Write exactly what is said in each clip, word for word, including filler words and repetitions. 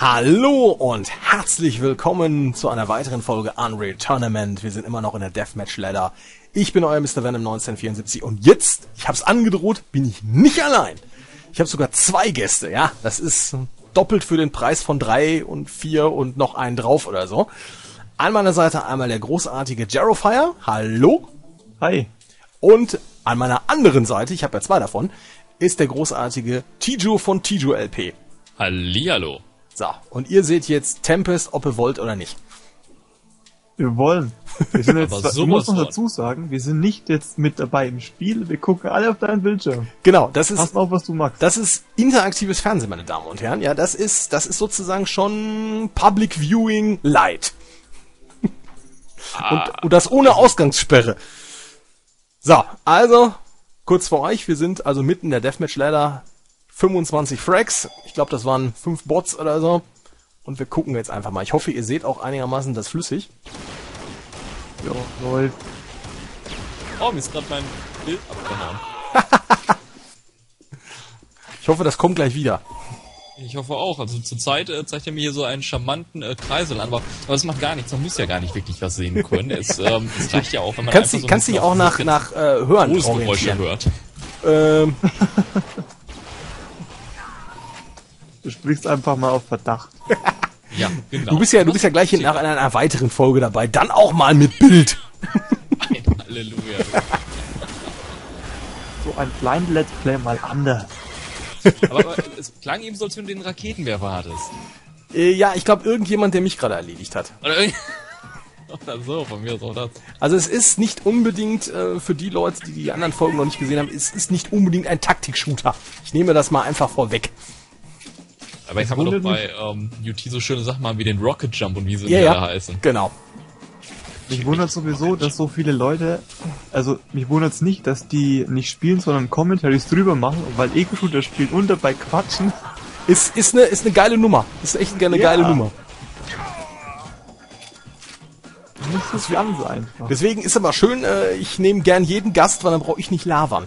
Hallo und herzlich willkommen zu einer weiteren Folge Unreal Tournament. Wir sind immer noch in der Deathmatch Ladder. Ich bin euer Mister Venom neunzehnhundertvierundsiebzig und jetzt, ich hab's angedroht, bin ich nicht allein. Ich habe sogar zwei Gäste, ja. Das ist doppelt für den Preis von drei und vier und noch einen drauf oder so. An meiner Seite einmal der großartige Jarofire. Hallo. Hi. Und an meiner anderen Seite, ich habe ja zwei davon, ist der großartige Tijo von Tijo L P. Hallihallo. So, und ihr seht jetzt Tempest, ob ihr wollt oder nicht. Wir wollen. Wir sind jetzt, Aber ich muss noch sowas dazu sagen, wir sind nicht jetzt mit dabei im Spiel, wir gucken alle auf deinen Bildschirm. Genau, das ist, Pass auf, was du magst. das ist interaktives Fernsehen, meine Damen und Herren. Ja, das ist, das ist sozusagen schon Public Viewing Light. Ah, und, und das ohne Ausgangssperre. So, also, kurz vor euch, wir sind also mitten in der Deathmatch Ladder, fünfundzwanzig Frags, ich glaube, das waren fünf Bots oder so. Und wir gucken jetzt einfach mal. Ich hoffe, ihr seht auch einigermaßen das flüssig. Ja, läuft. oh, mir ist gerade mein Bild abgehauen. Ich hoffe, das kommt gleich wieder. Ich hoffe auch. Also zurzeit äh, zeigt er mir hier so einen charmanten äh, Kreisel an, aber, aber das macht gar nichts. Man muss ja gar nicht wirklich was sehen können. Es, ähm, es reicht ja auch, wenn man Kannst einfach du so kannst dich auch nach, nach äh, Hören Gruselgeräusche orientieren. hört. Ähm, Du sprichst einfach mal auf Verdacht. Ja, genau. du bist ja, du bist ja gleich in, nach einer, einer weiteren Folge dabei. Dann auch mal mit Bild. Halleluja. So ein Blind Let's Play mal anders. Aber, aber es klang eben so, als wenn du den Raketenwerfer hattest. Äh, ja, ich glaube, irgendjemand, der mich gerade erledigt hat. Oder, oder so, von mir ist auch das. Also es ist nicht unbedingt, äh, für die Leute, die die anderen Folgen noch nicht gesehen haben, es ist nicht unbedingt ein Taktik-Shooter. Ich nehme das mal einfach vorweg. Aber jetzt haben wir doch bei ähm, U T so schöne Sachen mal wie den Rocket Jump und wie sie Ja, alle ja, heißen. genau. Mich wundert sowieso, dass so viele Leute, also mich wundert es nicht, dass die nicht spielen, sondern Commentaries drüber machen, weil Ego-Shooter spielen und dabei quatschen. Ist, ist, eine, ist eine geile Nummer. Ist echt eine Ja. geile Nummer. Nicht so ganz einfach. Deswegen ist aber schön, äh, ich nehme gern jeden Gast, weil dann brauche ich nicht labern.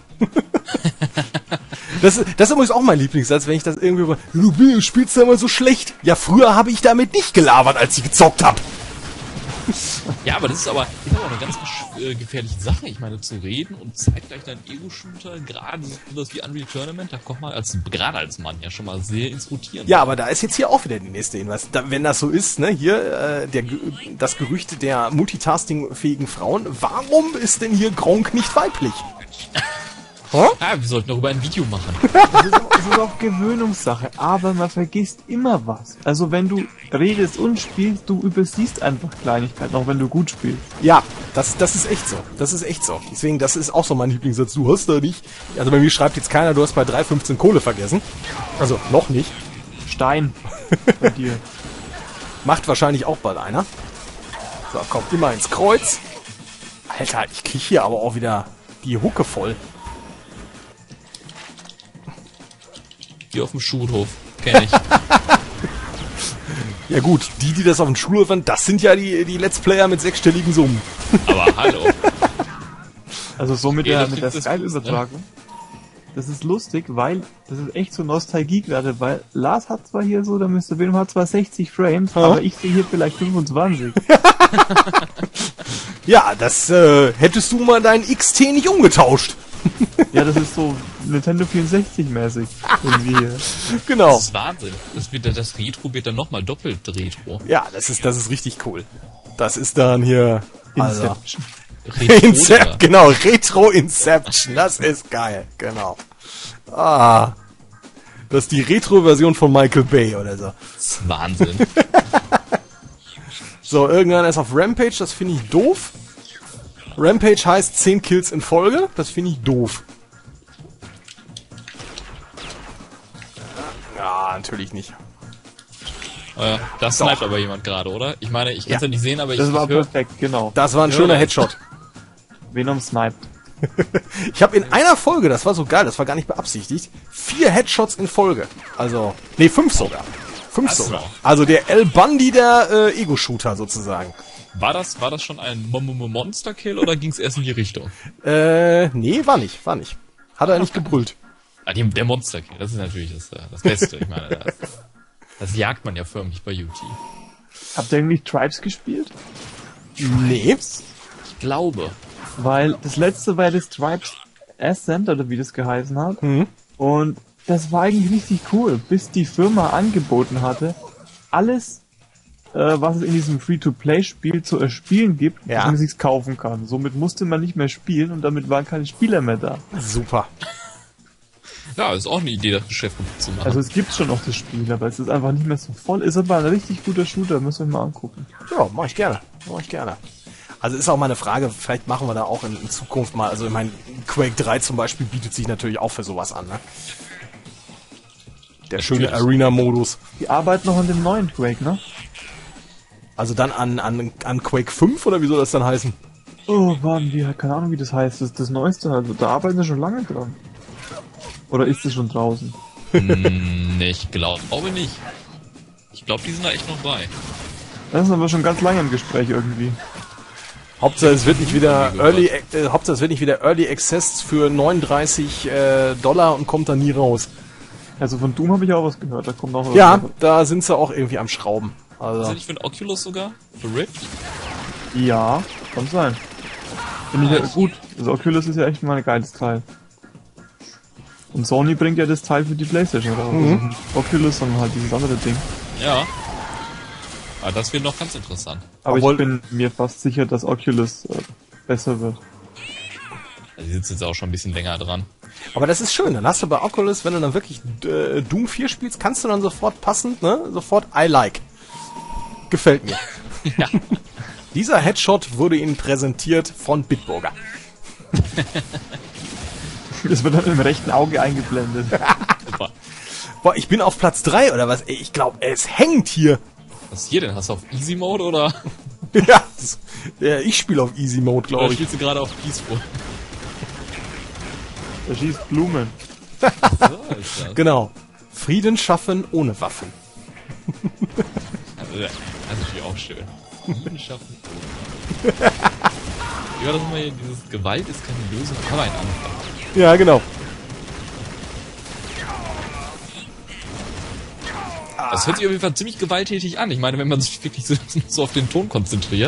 Das, das ist übrigens auch mein Lieblingssatz, wenn ich das irgendwie... Du spielst ja immer so schlecht. Ja, früher habe ich damit nicht gelabert, als ich gezockt habe. Ja, aber das ist aber, ist aber auch eine ganz äh, gefährliche Sache. Ich meine, zu reden und zeitgleich deinen Ego-Shooter, gerade sowas wie Unreal Tournament, da kommt man als, gerade als Mann ja schon mal sehr ins Rotieren. Ja, aber da ist jetzt hier auch wieder die nächste Hinweis. Da, wenn das so ist, ne, hier äh, der, das Gerücht der multitasking-fähigen Frauen, warum ist denn hier Gronk nicht weiblich? Huh? Ah, wir sollten darüber ein Video machen. Es ist, auch, es ist auch Gewöhnungssache, aber man vergisst immer was. Also wenn du redest und spielst, du übersiehst einfach Kleinigkeiten, auch wenn du gut spielst. Ja, das, das ist echt so. Das ist echt so. Deswegen, das ist auch so mein Lieblingssatz. Du hast da nicht... Also bei mir schreibt jetzt keiner, du hast bei drei fünfzehn Kohle vergessen. Also, noch nicht. Stein bei dir. Macht wahrscheinlich auch bald einer. So, kommt immer ins Kreuz. Alter, ich krieg hier aber auch wieder die Hucke voll. Hier auf dem Schulhof. Kenn ich. Ja gut, die, die das auf dem Schulhof waren, das sind ja die, die Let's Player mit sechsstelligen Summen. Aber hallo. Also so mit Ja, der, das mit der ist das Skype-Übertragung. Das ist lustig, weil das ist echt so Nostalgie gerade, weil Lars hat zwar hier so, der Mister Venom hat zwar sechzig Frames, Ha? aber ich sehe hier vielleicht fünfundzwanzig. Ja, das äh, hättest du mal deinen X T nicht umgetauscht. Ja, das ist so Nintendo vierundsechzig mäßig. Irgendwie hier. Genau. Das ist Wahnsinn. Das, wird, das Retro wird dann nochmal doppelt Retro. Ja, das ist, das ist richtig cool. Das ist dann hier... Also, Inception. Incep, genau, Retro Inception, das ist geil, genau. Ah, das ist die Retro-Version von Michael Bay oder so. Das ist Wahnsinn. So, irgendwann ist auf Rampage, das finde ich doof. Rampage heißt zehn Kills in Folge, das finde ich doof. Ja, natürlich nicht. äh, das sniped aber jemand gerade, oder? Ich meine, ich kann es Ja. ja nicht sehen, aber ich, Das war ich höre... perfekt, genau. Das war ein Ja, schöner ja. Headshot. Venom sniped. Ich habe in einer Folge, das war so geil, das war gar nicht beabsichtigt, vier Headshots in Folge. Also, nee, fünf sogar. Fünf Was sogar. noch? Also der El Bundy der äh, Ego-Shooter sozusagen. War das, war das schon ein Monster-Kill oder ging es erst in die Richtung? Äh, nee, war nicht, war nicht. Hat er nicht gebrüllt. Ah, die, der Monster-Kill, das ist natürlich das, äh, das Beste. Ich meine, das, Das jagt man ja förmlich bei U T. Habt ihr eigentlich Tribes gespielt? Nee. Ich glaube. Weil das letzte war ja das Tribes Ascent, oder wie das geheißen hat. Mhm. Und das war eigentlich richtig cool, bis die Firma angeboten hatte, alles, äh, was es in diesem Free-to-Play-Spiel zu erspielen gibt, Ja. dass man sich's kaufen kann. Somit musste man nicht mehr spielen und damit waren keine Spieler mehr da. Super. Ja, ist auch eine Idee, das Geschäft gut zu machen. Also es gibt schon noch das Spiel, aber es ist einfach nicht mehr so voll. Ist aber ein richtig guter Shooter, müssen wir mal angucken. Ja, mach ich gerne. Mach ich gerne. Also ist auch mal eine Frage, vielleicht machen wir da auch in, in Zukunft mal, also ich meine, Quake drei zum Beispiel bietet sich natürlich auch für sowas an, ne? Der schöne Natürlich. Arena-Modus. Die arbeiten noch an dem neuen Quake, ne? Also dann an, an, an Quake fünf oder wie soll das dann heißen? Oh, warten die, keine Ahnung wie das heißt, das ist das Neueste, also da arbeiten sie schon lange dran. Oder ist es schon draußen? Hm, nee, ich glaube nicht. Ich glaube, die sind da echt noch bei. Das ist aber schon ganz lange im Gespräch irgendwie. Hauptsache es wird nicht wieder Early, äh, Hauptsache es wird nicht wieder Early Access für neununddreißig äh, Dollar und kommt dann nie raus. Also von Doom habe ich auch was gehört, da kommt auch was. Ja, da sind sie auch irgendwie am Schrauben. Ist Also das nicht für ein Oculus sogar? Für Rift? Ja, kann sein. Finde ich ja gut. Also Oculus ist ja echt mal ein geiles Teil. Und Sony bringt ja das Teil für die PlayStation raus. Mhm. Also nicht Oculus, sondern halt dieses andere Ding. Ja. Aber das wird noch ganz interessant. Aber Obwohl- ich bin mir fast sicher, dass Oculus äh, besser wird. Also die sitzen jetzt auch schon ein bisschen länger dran. Aber das ist schön, dann hast du bei Oculus, wenn du dann wirklich äh, Doom vier spielst, kannst du dann sofort passend, ne, sofort I like. Gefällt mir. Ja. Dieser Headshot wurde Ihnen präsentiert von Bitburger. Das wird dann im rechten Auge eingeblendet. Super. Boah, ich bin auf Platz drei oder was? Ey, ich glaube, es hängt hier. Was ist hier denn? Hast du auf Easy Mode oder? Ja, das, ja ich spiele auf Easy Mode, Oder glaube ich. spielst du gerade auf Peaceful? Er schießt Blumen. So ist das. Genau. Frieden schaffen ohne Waffen. Also, das ist natürlich auch schön. Frieden schaffen. Ja, das ist immer hier dieses Gewalt ist keine Lösung, aber ein Anfang. Ja, genau. Das hört sich auf jeden Fall ziemlich gewalttätig an. Ich meine, wenn man sich wirklich so, so auf den Ton konzentriert.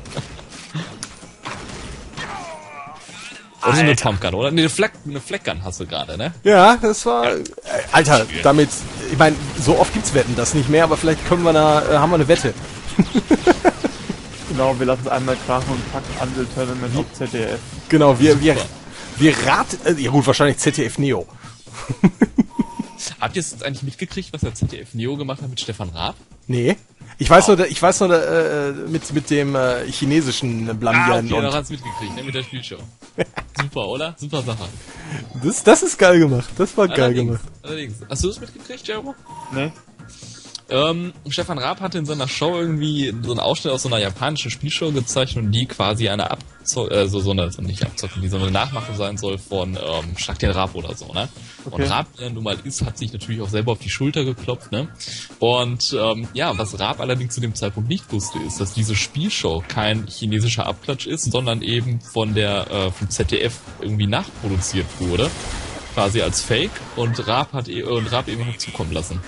Oder so eine Pumpgun, oder? Nee, eine Flag, eine Flaggun hast du gerade, ne? Ja, das war... Äh, Alter, damit... Ich meine, so oft gibt's Wetten das nicht mehr, aber vielleicht können wir da... Äh, haben wir eine Wette. Genau, wir lassen es einmal krachen und packen Unreal Tournament auf Z D F. Genau, wir... wir Super. wir raten... Äh, ja gut, wahrscheinlich Z D F Neo. Habt ihr jetzt eigentlich mitgekriegt, was der Z D F Neo gemacht hat mit Stefan Raab? Nee. Ich weiß nur, ich weiß nur äh, mit, mit dem äh, chinesischen Ah, Blamieren okay, dann und... hat's mitgekriegt, ne? Mit der Spielshow. Super, oder? Super Sache. Das, das ist geil gemacht. Das war geil Allerdings, gemacht. allerdings. Hast du das mitgekriegt, Jero? Ne? Ähm, Stefan Raab hatte in seiner Show irgendwie so einen Ausschnitt aus so einer japanischen Spielshow gezeichnet und die quasi eine Abzo äh, so, so eine, so nicht Abzocke, die so eine Nachmache sein soll von ähm, Schlag den Raab oder so, ne? Okay. Und Raab, der nun mal ist, hat sich natürlich auch selber auf die Schulter geklopft, ne? Und ähm, ja, was Raab allerdings zu dem Zeitpunkt nicht wusste, ist, dass diese Spielshow kein chinesischer Abklatsch ist, sondern eben von der äh, vom Z D F irgendwie nachproduziert wurde, quasi als Fake und Raab hat e und Raab eben noch zukommen lassen.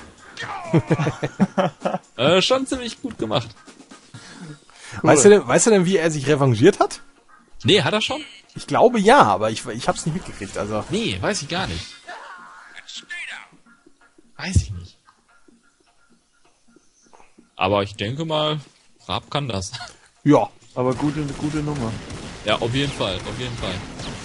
äh, schon ziemlich gut gemacht. Weißt du denn, weißt du denn, wie er sich revanchiert hat? Nee, hat er schon? Ich glaube ja, aber ich, ich hab's nicht mitgekriegt, also... Nee, weiß ich gar nicht. Weiß ich nicht. Aber ich denke mal, Raab kann das. Ja. Aber gute, gute Nummer. Ja, auf jeden Fall, auf jeden Fall.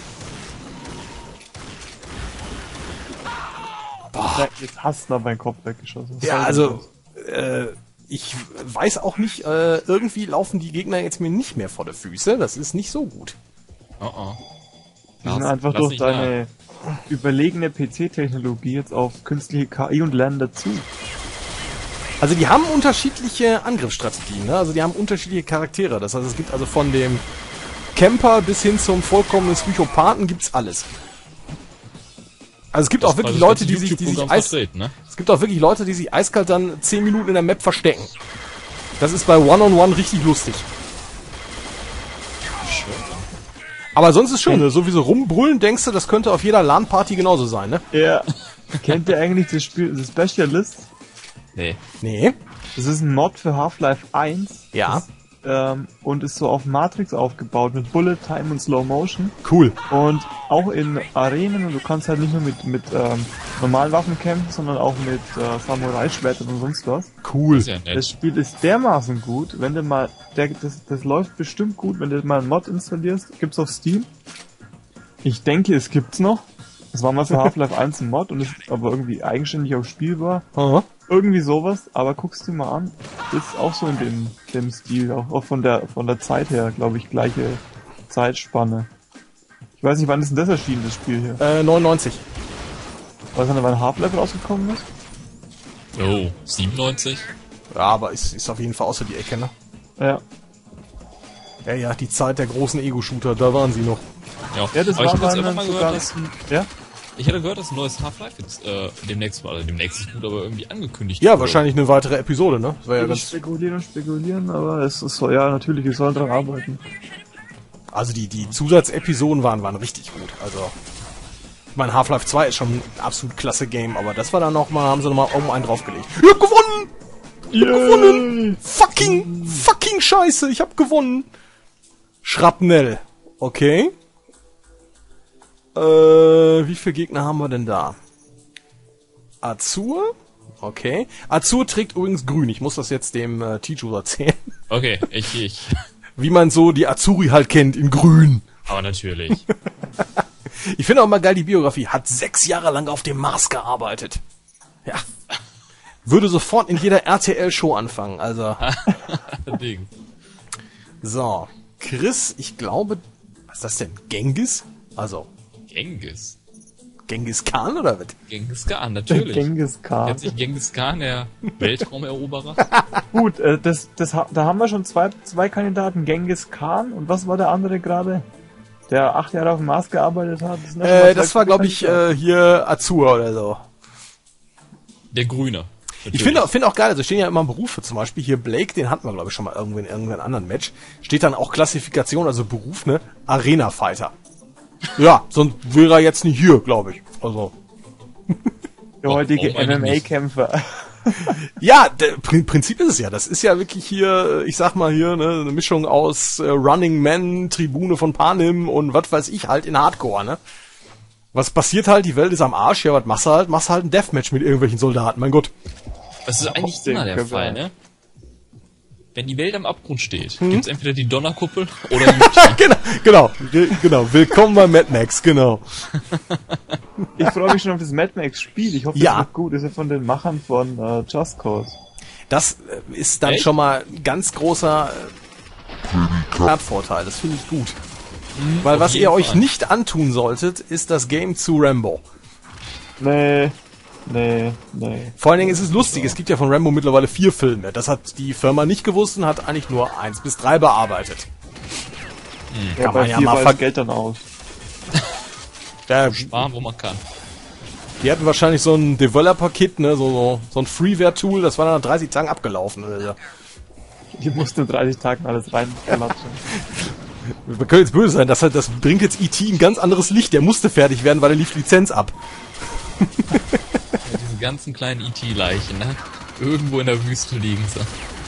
Ja, jetzt hast du aber meinen Kopf weggeschossen. Was Ja, soll also, das? äh, ich weiß auch nicht, äh, irgendwie laufen die Gegner jetzt mir nicht mehr vor der Füße. Das ist nicht so gut. Oh oh. Die sind Lass- einfach lass durch nicht deine überlegene P C-Technologie jetzt auf künstliche K I und lernen dazu. Also die haben unterschiedliche Angriffsstrategien, ne? Also die haben unterschiedliche Charaktere. Das heißt, es gibt also von dem Camper bis hin zum vollkommenen Psychopathen gibt's alles. Also es gibt auch wirklich Leute, die sich, die sich eis, vertreten, ne? es gibt auch wirklich Leute, die sich eiskalt dann zehn Minuten in der Map verstecken. Das ist bei One-on-One richtig lustig. Schön. Aber sonst ist schön, ne? So wie so rumbrüllen, denkst du, das könnte auf jeder LAN-Party genauso sein, ne? Ja. Kennt ihr eigentlich das Spiel, The Specialist? Nee. Nee. Das ist ein Mod für Half-Life eins. Ja. Das, ähm, und ist so auf Matrix aufgebaut mit Bullet Time und Slow Motion. Cool. Und auch in Arenen, und du kannst halt nicht nur mit, mit ähm, normalen Waffen kämpfen, sondern auch mit äh, Samurai-Schwertern und sonst was. Cool. Ist ja nett. Das Spiel ist dermaßen gut, wenn du mal, der, das, das läuft bestimmt gut, wenn du mal einen Mod installierst. Gibt's auf Steam. Ich denke, es gibt's noch. Es war mal für Half-Life eins ein Mod und ist aber irgendwie eigenständig auch spielbar. Aha. Irgendwie sowas, aber guckst du mal an, ist auch so in dem, dem Stil, auch, auch von der von der Zeit her, glaube ich, gleiche Zeitspanne. Ich weiß nicht, wann ist denn das erschienen, das Spiel hier? Äh, neunundneunzig. Weiß nicht, wann Half-Life rausgekommen ist? Oh, siebenundneunzig? Ja, aber ist, ist auf jeden Fall außer die Ecke, ne? Ja. Ja, ja, die Zeit der großen Ego-Shooter, da waren sie noch. Ja, Ja, das aber ich war habe jetzt dann immer mal sogar- gehört, dass ein, Ja? ich hatte gehört, dass ein neues Half-Life jetzt äh, demnächst mal, also demnächst ist gut, aber irgendwie angekündigt Ja, wurde. wahrscheinlich eine weitere Episode, ne? Das wäre ja Ich ganz, spekulieren und spekulieren, aber es ist so, ja, natürlich, wir sollen dran arbeiten. also die, die Zusatzepisoden waren, waren richtig gut. Also, ich meine, Half-Life zwei ist schon ein absolut klasse Game, aber das war dann nochmal, haben sie nochmal um einen draufgelegt. Ich hab gewonnen! Ich hab gewonnen! Fucking, fucking Scheiße, ich hab gewonnen! Schrapnell. Okay. Äh, wie viele Gegner haben wir denn da? Azur? Okay. Azur trägt übrigens grün. Ich muss das jetzt dem äh, Tiju erzählen. Okay, ich, ich. Wie man so die Azuri halt kennt, in grün. Aber natürlich. Ich finde auch mal geil, die Biografie. Hat sechs Jahre lang auf dem Mars gearbeitet. Ja. Würde sofort in jeder R T L-Show anfangen. Also, Ding. so. Chris, ich glaube, was ist das denn? Genghis? Also, Genghis. Genghis Khan oder was? Genghis Khan, natürlich. Genghis Khan. Kennt sich Genghis Khan, der Weltraumeroberer? Gut, äh, das, das, ha- da haben wir schon zwei, zwei Kandidaten, Genghis Khan und was war der andere gerade? Der acht Jahre auf dem Mars gearbeitet hat. Das, sind ja schon mal Äh, zwei das war, glaube ich, Kandidaten. äh, hier Azur oder so. Der Grüne. Ich finde finde auch geil, also stehen ja immer Berufe, zum Beispiel hier Blake, den hatten wir, glaube ich, schon mal irgendwo in irgendeinem anderen Match. Steht dann auch Klassifikation, also Beruf, ne? Arena-Fighter. Ja, sonst wäre er jetzt nicht hier, glaube ich. Also. Der heutige Warum eigentlich M M A-Kämpfer. Ja, der Prin- Prinzip ist es ja. Das ist ja wirklich hier, ich sag mal hier, ne, eine Mischung aus äh, Running Man, Tribune von Panem und was weiß ich halt in Hardcore, ne? Was passiert halt? Die Welt ist am Arsch. Ja, was machst du halt? Machst halt ein Deathmatch mit irgendwelchen Soldaten. Mein Gott. Das ist eigentlich Trotzdem immer der können wir- Fall, ne? Wenn die Welt am Abgrund steht, Hm? gibt's entweder die Donnerkuppel oder die genau, genau, Ge- genau. Willkommen bei Mad Max, genau. Ich freue mich schon auf das Mad Max Spiel. Ich hoffe, das Ja. wird gut. Das ist ja von den Machern von äh, Just Cause. Das äh, ist dann Echt? schon mal ein ganz großer äh, Vorteil. Das finde ich gut. Weil auf was jeden ihr euch Fall. nicht antun solltet, ist das Game zu Rambo. Nee, nee, nee. Vor allen Dingen ist es lustig, es gibt ja von Rambo mittlerweile vier Filme. Das hat die Firma nicht gewusst und hat eigentlich nur eins bis drei bearbeitet. Ja, Kann bei man ja vier mal war ver- das Geld dann aus. Ja, sparen, wo man kann. die hatten wahrscheinlich so ein Developer-Kit, ne, so, so, so ein Freeware-Tool, das war dann nach dreißig Tagen abgelaufen. Oder so. Die mussten in dreißig Tagen alles reinlatschen. Wir können jetzt böse sein, das, hat- das bringt jetzt E T ein ganz anderes Licht. Der musste fertig werden, weil er lief Lizenz ab. Ja, diese ganzen kleinen E T-Leichen, ne? Irgendwo in der Wüste liegen sie.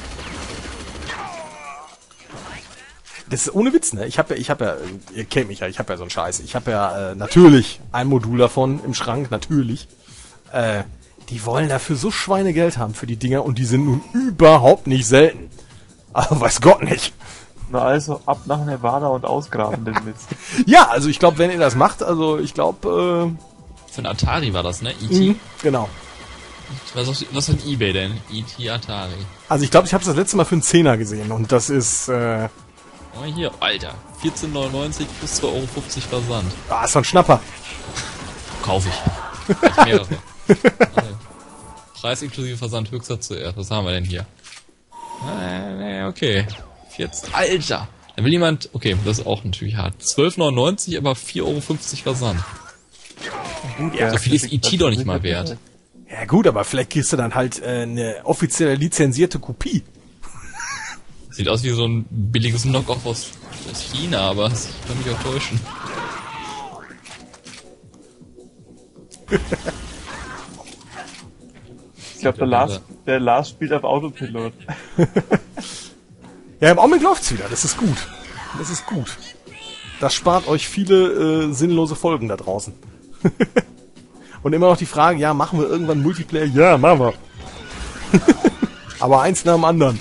Das ist ohne Witz, ne? Ich habe ja, ich habe ja, ihr kennt mich ja, ich habe ja so einen Scheiß. Ich habe ja äh, natürlich ein Modul davon im Schrank, natürlich. Äh, die wollen dafür so Schweinegeld haben für die Dinger und die sind nun überhaupt nicht selten. Aber weiß Gott nicht. Na also, ab nach Nevada und ausgraben den Mist. Ja, also ich glaube, wenn ihr das macht, also ich glaube, Für ein Atari war das, ne? E äh, T. mh, genau. Was, was hat eBay denn? E T Atari. Also ich glaube, ich habe es das letzte Mal für einen Zehner gesehen und das ist, äh, Oh, hier, Alter. vierzehn neunundneunzig plus zwei Euro fünfzig Versand. ah, ist so ein Schnapper. Kaufe ich. Gleich mehrere. Also, Preis inklusive Versand höchster zuerst. Was haben wir denn hier? Äh, okay. vierzehn. Alter! Da will jemand... Okay, das ist auch natürlich hart. zwölf neunundneunzig, aber vier Euro fünfzig Versand. Gut, Ja, So viel ist E T doch nicht mal wert. Ja gut, aber vielleicht kriegst du dann halt äh, eine offizielle lizenzierte Kopie. Sieht aus wie so ein billiges Knockoff aus, aus China, aber ich kann mich auch täuschen. glaube, der Lars, der Lars spielt auf Autopilot. Ja, im Augenblick läuft's wieder. Das ist gut. Das ist gut. Das spart euch viele äh, sinnlose Folgen da draußen. Und immer noch die Frage, ja, machen wir irgendwann Multiplayer? Ja, machen wir. Aber eins nach dem anderen.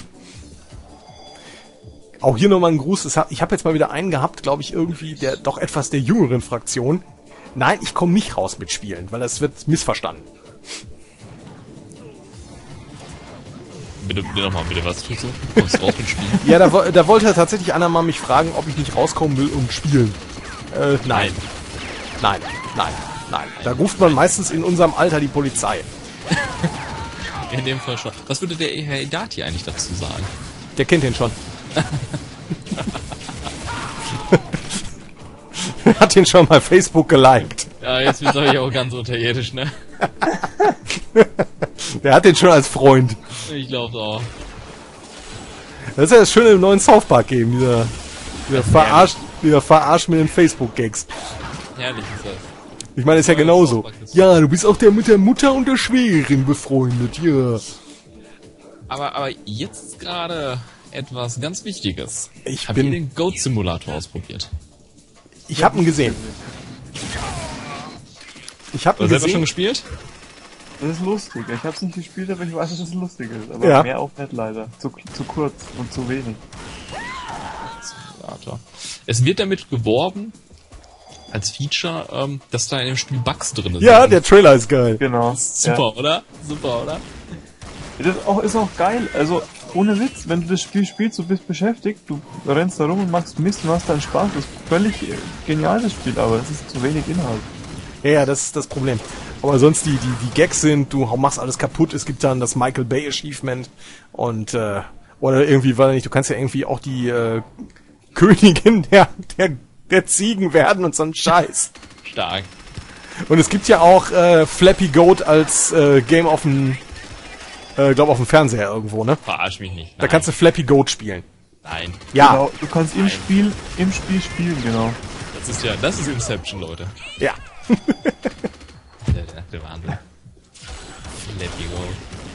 Auch hier nochmal ein Gruß. Ich habe jetzt mal wieder einen gehabt, glaube ich, irgendwie der doch etwas der jüngeren Fraktion. Nein, ich komme nicht raus mit Spielen, weil das wird missverstanden. Bitte, bitte nochmal, bitte, was tust du? Du kommst raus mit Spielen? Ja, da, da wollte tatsächlich einer mal mich fragen, ob ich nicht rauskommen will und spielen. Äh, nein. Nein, nein, nein. Da ruft man meistens in unserem Alter die Polizei. In dem Fall schon. Was würde der Herr Edati eigentlich dazu sagen? Der kennt den schon. Er hat den schon mal Facebook geliked. Ja, jetzt bin ich auch ganz unterirdisch, ne? Der hat den schon als Freund. Ich glaube auch. Das ist ja das Schöne im neuen South Park Game, dieser, dieser Verarsch, dieser Verarsch mit den Facebook-Gags. Herrlich ist das. Ich meine, ist ja genauso. Ja, du bist auch der mit der Mutter und der Schwägerin befreundet, ja. Aber, aber jetzt gerade etwas ganz Wichtiges. Ich Hab bin- ihr den Goat Simulator ausprobiert? Ich hab ihn gesehen. Ich hab ihn Oder selber schon gesehen. gespielt? Das ist lustig. Ich hab's nicht gespielt, aber ich weiß, dass es lustig ist. Aber Ja. mehr auch nicht leider. Zu, zu kurz und zu wenig. Simulator. Es wird damit geworben, als Feature, ähm, dass da in dem Spiel Bugs drin sind. Ja, der Trailer ist geil. Genau. Super, oder? Super, oder? Ja. Das ist auch, ist auch geil. Also, ohne Witz, wenn du das Spiel spielst, du bist beschäftigt, du rennst da rum und machst Mist und hast deinen Spaß. Das ist völlig äh, genial, das Spiel, aber es ist zu wenig Inhalt. Ja, ja, das ist das Problem. Aber sonst die, die, die Gags sind, du machst alles kaputt, es gibt dann das Michael Bay Achievement und, äh, oder irgendwie, weil nicht, du kannst ja irgendwie auch die, äh, Königin der, der, der Ziegen werden und so ein Scheiß. Stark. Und es gibt ja auch, äh, Flappy Goat als, äh, Game auf dem, äh, glaub auf dem Fernseher irgendwo, ne? Verarsch mich nicht. Nein. Da kannst du Flappy Goat spielen. Nein. Ja, Genau, du kannst im Spiel, im Spiel spielen, genau. Das ist ja, das ist Inception, Leute. ja. Der, der, der Wahnsinn. Let me go.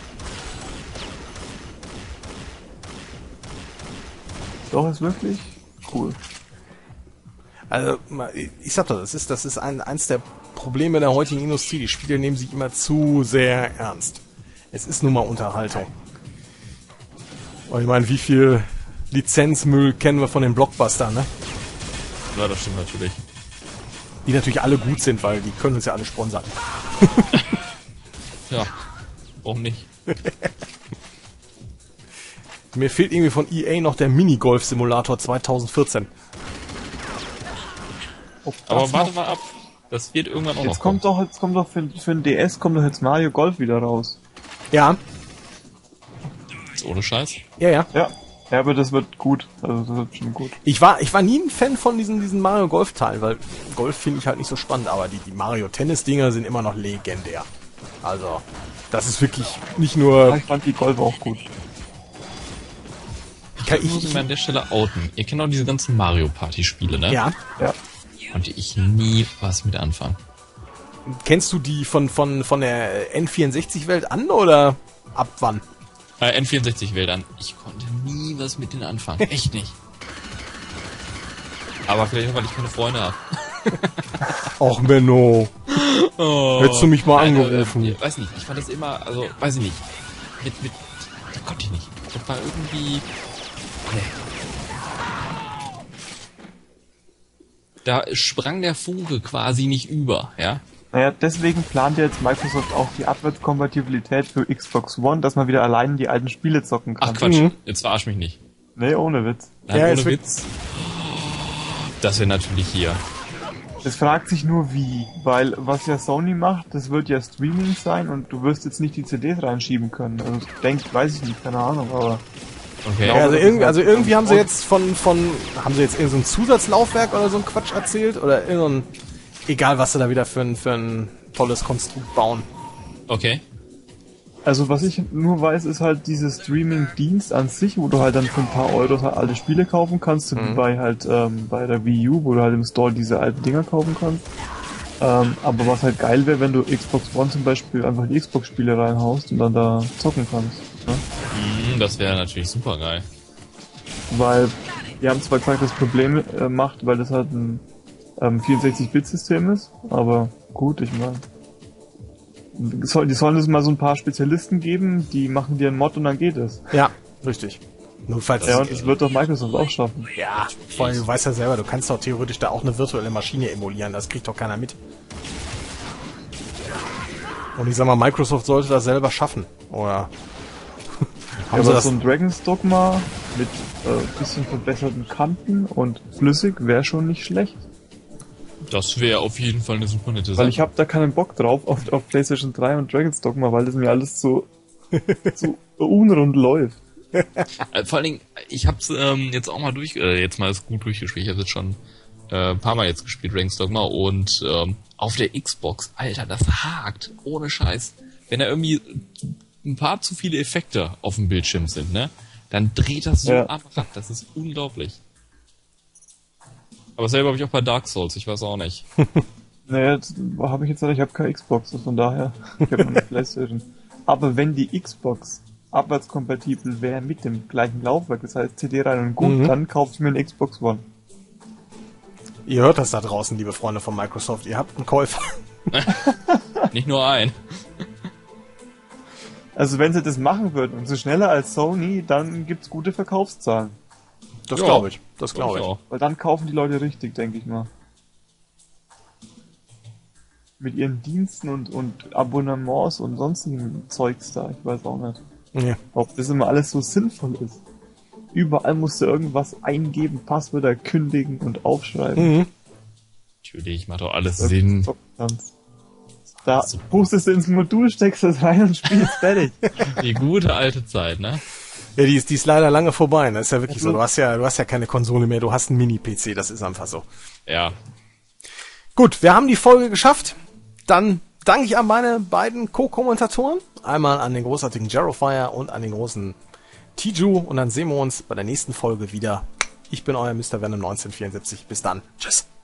Doch, ist wirklich cool. Also, ich sag doch, das ist, das ist ein, eins der Probleme der heutigen Industrie. Die Spiele nehmen sich immer zu sehr ernst. Es ist nun mal Unterhaltung. Und ich meine, wie viel Lizenzmüll kennen wir von den Blockbustern, ne? Ja, das stimmt natürlich. Die natürlich alle gut sind, weil die können uns ja alle sponsern. Ja. Warum nicht? Mir fehlt irgendwie von E A noch der Minigolf-Simulator zwanzig vierzehn. Ob Aber das warte noch- mal ab. Das wird irgendwann auch Jetzt noch kommt doch, jetzt kommt doch für, für den D S kommt doch jetzt Mario Golf wieder raus. Ja, Jetzt ohne Scheiß. ja, ja. Ja. Ja, aber das wird gut. Also das wird schon gut. Ich war, ich war nie ein Fan von diesen, diesen Mario Golf-Teilen, weil Golf finde ich halt nicht so spannend, aber die, die Mario Tennis-Dinger sind immer noch legendär. Also, das ist wirklich nicht Ja, nur... ich fand die Golf auch gut. Ich, Ich muss mich an der Stelle outen. Ihr kennt auch diese ganzen Mario Party Spiele, ne? ja. Ja. Konnte ich nie was mit anfangen. Kennst du die von, von, von der N vierundsechzig-Welt an oder ab wann? Äh, N vierundsechzig wählt an. Ich konnte nie was mit denen anfangen. Echt nicht. Aber vielleicht auch, weil ich keine Freunde habe. Och, Menno. Oh. Hättest du mich mal Nein, angerufen. Äh, weiß nicht, ich fand das immer, also, weiß ich nicht. Mit, mit, da konnte ich nicht. Das war irgendwie, nee. Da sprang der Funke quasi nicht über, ja. Naja, deswegen plant ja jetzt Microsoft auch die Abwärtskompatibilität für Xbox One, dass man wieder allein die alten Spiele zocken kann. Ach Quatsch, Mhm. jetzt verarsch mich nicht. Nee, ohne Witz. Nein, Ja, ohne es wird- Witz. Das wäre natürlich hier. Es fragt sich nur wie, weil was ja Sony macht, das wird ja Streaming sein und du wirst jetzt nicht die C Ds reinschieben können. Also ich denke, weiß ich nicht, keine Ahnung, aber Okay. Ja, also das irgendwie, ist also halt- irgendwie haben sie jetzt von, von, haben sie jetzt irgendein so ein Zusatzlaufwerk oder so ein Quatsch erzählt? Oder irgendein, egal was sie da wieder für ein, für ein tolles Konstrukt bauen. Okay. also was ich nur weiß, ist halt dieses Streaming-Dienst an sich, wo du halt dann für ein paar Euro halt alte Spiele kaufen kannst, so wie bei halt ähm, bei der Wii U, wo du halt im Store diese alten Dinger kaufen kannst. Ähm, aber was halt geil wäre, wenn du Xbox One zum Beispiel einfach die Xbox-Spiele reinhaust und dann da zocken kannst. Ne? Mm, das wäre natürlich super geil. Weil, die haben zwar gesagt, das Problem äh, macht, weil das halt ein ähm, vierundsechzig-Bit-System ist, aber gut, ich meine, soll, die sollen es mal so ein paar Spezialisten geben, die machen dir einen Mod und dann geht es. Ja, richtig. Nur falls Ja, und das wird doch Microsoft auch schaffen. ja, vor allem, du weißt ja selber, du kannst doch theoretisch da auch eine virtuelle Maschine emulieren, das kriegt doch keiner mit. Und ich sag mal, Microsoft sollte das selber schaffen, oder? Ja, Haben sie aber das? so ein Dragon's Dogma mit äh, bisschen verbesserten Kanten und flüssig wäre schon nicht schlecht. Das wäre auf jeden Fall eine super nette Sache. Weil ich habe da keinen Bock drauf auf, auf PlayStation drei und Dragon's Dogma, weil das mir alles so, so unrund läuft. Äh, vor allen Dingen, ich hab's ähm, jetzt auch mal durch, äh, jetzt mal ist gut durchgespielt. Ich habe jetzt schon äh, ein paar Mal jetzt gespielt, Dragon's Dogma, und ähm, auf der Xbox, Alter, das hakt, ohne Scheiß. Wenn da irgendwie ein paar zu viele Effekte auf dem Bildschirm sind, ne, dann dreht das so Ja. am Rad, das ist unglaublich. Aber selber habe ich auch bei Dark Souls, ich weiß auch nicht. Naja, das habe ich jetzt nicht, ich habe keine Xbox, von daher, ich habe eine PlayStation. Aber wenn die Xbox abwärtskompatibel wäre mit dem gleichen Laufwerk, das heißt C D rein und gut, Mhm. dann kaufe ich mir eine Xbox One. Ihr hört das da draußen, liebe Freunde von Microsoft, ihr habt einen Käufer. Nicht nur ein. Also wenn sie das machen würden und so schneller als Sony, dann gibt's gute Verkaufszahlen. Das Ja. glaube ich, das glaube ich. auch. Weil dann kaufen die Leute richtig, denke ich mal. Mit ihren Diensten und, und Abonnements und sonstigen Zeugs da, ich weiß auch nicht. Nee. Ob das immer alles so sinnvoll ist. Überall musst du irgendwas eingeben, Passwörter kündigen und aufschreiben. Mhm. Natürlich, macht doch alles dass du Sinn. zocken kannst. Da pustest du ins Modul, steckst das rein und spielst fertig. Die gute alte Zeit, ne? Ja, die ist, die ist leider lange vorbei, ne? Das ist ja wirklich so. Du hast ja, du hast ja keine Konsole mehr, du hast einen Mini-P C, das ist einfach so. Ja. Gut, wir haben die Folge geschafft. Dann danke ich an meine beiden Co-Kommentatoren. Einmal an den großartigen Jarofire und an den großen Tiju. Und dann sehen wir uns bei der nächsten Folge wieder. Ich bin euer Mister Venom neunzehnhundertvierundsiebzig. Bis dann. Tschüss.